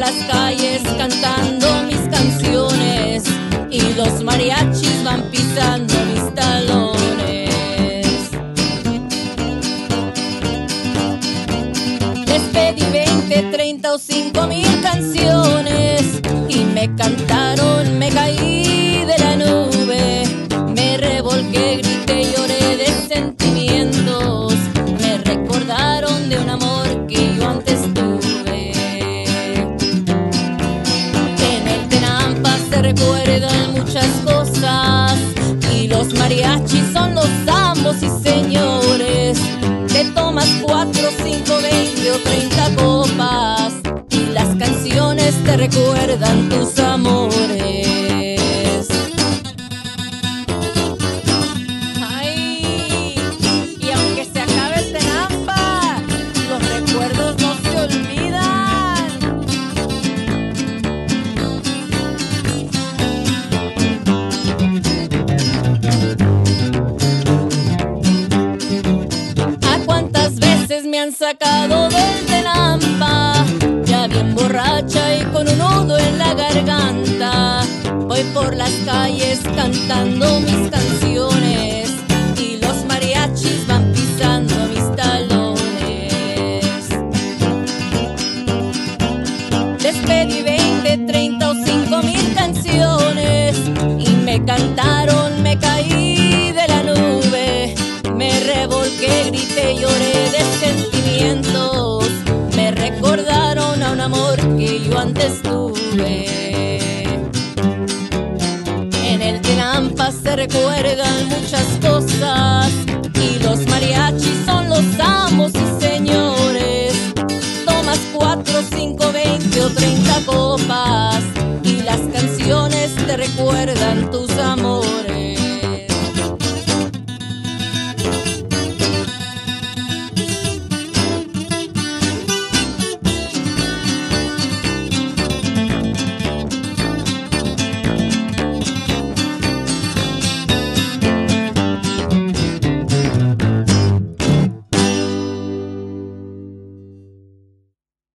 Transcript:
las calles cantando mis canciones y los mariachis van pisando mis talones. Les pedí 20, 30 o 5,000 canciones y me cantaron, me caí de la nube, me revolqué, grité y lloré de sentimientos, me recordaron de un amor que yo antes tuve. En el Tenampa se recuerdan muchas cosas y los mariachis son los amos y señores. Te tomas 4, 5, 20 o 30 copas y las canciones te recuerdan tus amores. Ay, y aunque se acabe el Tenampa, los recuerdos no se olvidan. ¿A cuántas veces me han sacado del Tenampa? Ya bien borracha y con un nudo en la garganta, voy por las calles cantando mis canciones y los mariachis van pisando mis talones. Les pedí 20, 30 o 5,000 canciones y me cantaron, me caí de la nube, me revolqué, grité, lloré de sentimientos, me recordaron a un amor que yo antes tuve. En el Tenampa se recuerdan muchas cosas y los mariachis son los amos y señores. Tomas 4, 5, 20 o 30 copas y las canciones te recuerdan tus amores.